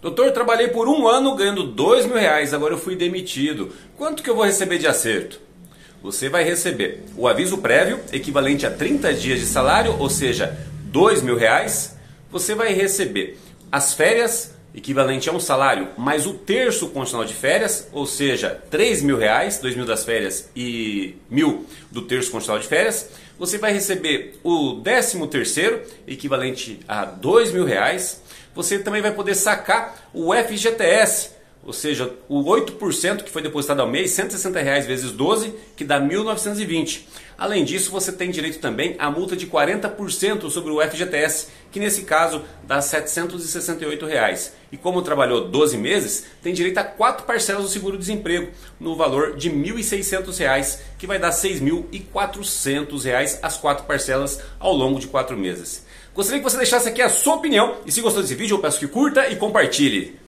Doutor, trabalhei por um ano ganhando R$ 2.000, agora eu fui demitido. Quanto que eu vou receber de acerto? Você vai receber o aviso prévio, equivalente a 30 dias de salário, ou seja, R$ 2.000. Você vai receber as férias, equivalente a um salário, mais o terço constitucional de férias, ou seja, R$ 3.000, 2.000 das férias e 1.000 do terço constitucional de férias. Você vai receber o 13º, equivalente a R$ 2.000. Você também vai poder sacar o FGTS, ou seja, o 8% que foi depositado ao mês, R$ 160 vezes 12, que dá 1.920. Além disso, você tem direito também à multa de 40% sobre o FGTS, que nesse caso dá R$ 768. E como trabalhou 12 meses, tem direito a 4 parcelas do seguro-desemprego, no valor de R$ 1.600, que vai dar R$ 6.400 as 4 parcelas ao longo de 4 meses. Gostaria que você deixasse aqui a sua opinião, e se gostou desse vídeo eu peço que curta e compartilhe.